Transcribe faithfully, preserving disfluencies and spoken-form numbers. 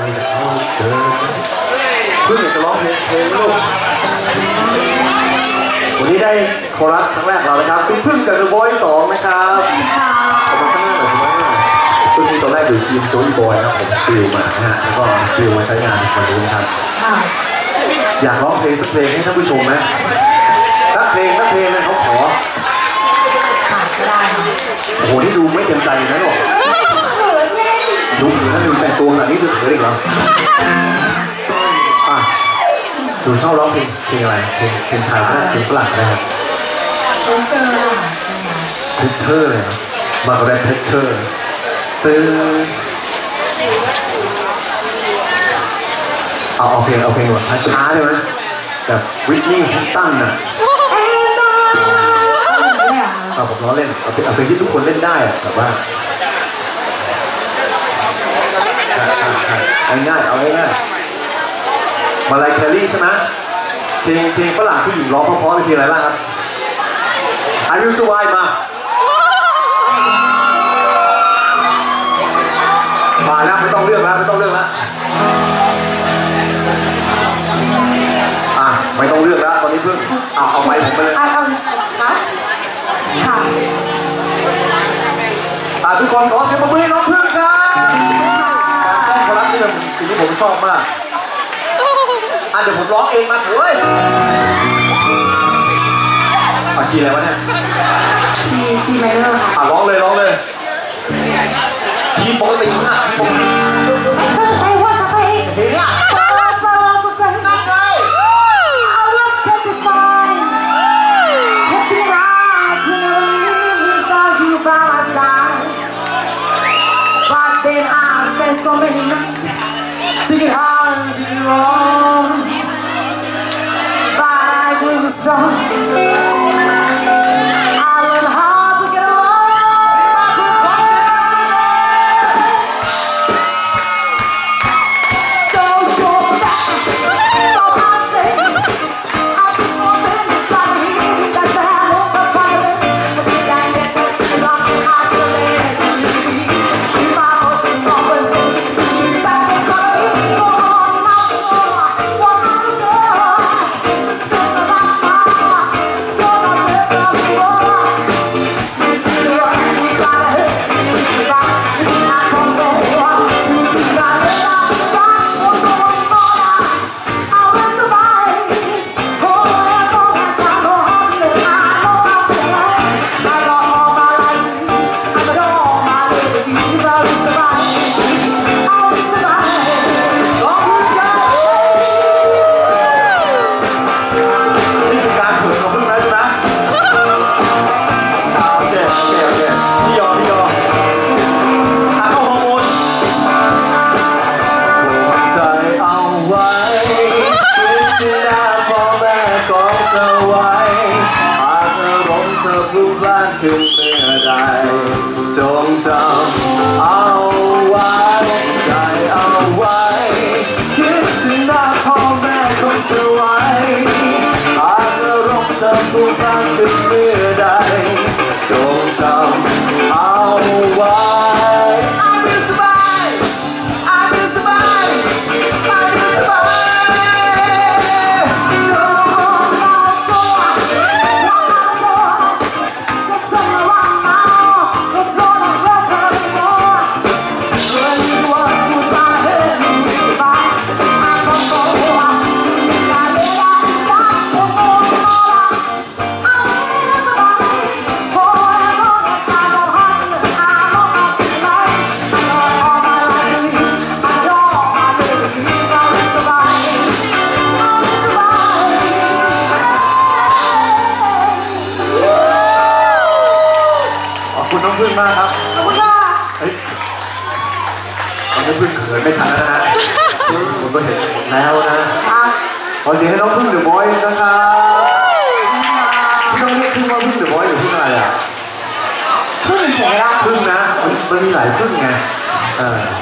จะเข้าเดินเพิ่งอยากจะร้องเพลงเพลงลูกวันนี้ได้คอรัสครั้งแรกเราเลยครับคุณพึ่งจาก The Voice สองนะครับขอบคุณข้างหน้าหน่อยคุณแม่พึ่งนี่ตอนแรกอยู่ทีมโจอีบอยนะผมฟิลมาฮะแล้วก็ฟิลมาใช้งานวันนี้นะครับอยากร้องเพลงสักเพลงให้ท่านผู้ชมไหมสักเพลงสักเพลงนะเขาขอก็ได้โอ้โหนี่ดูไม่เต็มใจนะหรอกเขินไงดูเขินนะดูแต่งตัวขนาดนี้ดูเขินอีกเหรออ่ะดูชอบร้องเพลงเพลงอะไรเพลงเพลงไทยก็ได้เพลงฝรั่งก็ได้ครับเทเชอร์เทเชอร์เลยครับมาก็ได้เทเชอร์ตื่นเอาเอาเพลงเอาเพลงแบบช้าๆได้ไหมแบบวิทนี่ฮิสตันน่ะเอาผมล้อเล่นเอาเพลงเอาเพลงที่ทุกคนเล่นได้อะแบบว่าใช่ใช่ใช่เอาง่ายเอาง่ายมาลายแคลรี่ใช่ไหมเพลงเพลงฝรั่งผู้หญิงร้องเพราะๆเป็นเพลงอะไรบ้างครับอายุสวายมามาแล้วไม่ต้องเลือกแล้วไม่ต้องเลือกแล้วอ่ะไม่ต้องเลือกแล้วตอนนี้เพิ่งเอาเอาไปผมไปเลยเอาค่ะค่ะอ่ะทุกคนขอเสียงปรบมือให้น้องพึ่งครับการเต้นคอรัสนี่เป็นสิ่งที่ผมชอบมากอ่ะเดี๋ยวผมร้องเองมาเถอะเว้ยอ่ะคีย์อะไรวะเนี่ยคีย์จีไมเนอร์ค่ะอ่ะร้องเลยร้องเลยคีย์ปกติมากผมใครว่าสเปคเฮ้ยอ่ะนั่งไงSo many nights thinking hard to be wrong, but I grew strong. I learned how to get along. So you're back, so I say I've been moving by here. That's the hell of a pilot. But you can't get back to long. I still let you leave. You might just know what'sขึ้นเมื่อใดจงจำเอาไว้ใจเอาไว้คิดถึงหน้าพ่อแม่คนเธอไว้หากอารมณ์เธอผูกพันขึ้นเมื่อใดจงจำเอาไว้น้องพึ่งมากครับขอบคุณค่ะเฮ้ยตอนนี้พึ่งเขินไม่ทันแล้วนะฮะผมก็เห็นแล้วนะขอเสียงให้น้องพึ่ง The Voice นะครับที่ต้องเรียกพึ่งว่าพึ่ง The Voice หรือพึ่งอะไรอ่ะพึ่งเฉยละพึ่งนะมันมีหลายพึ่งไงเออ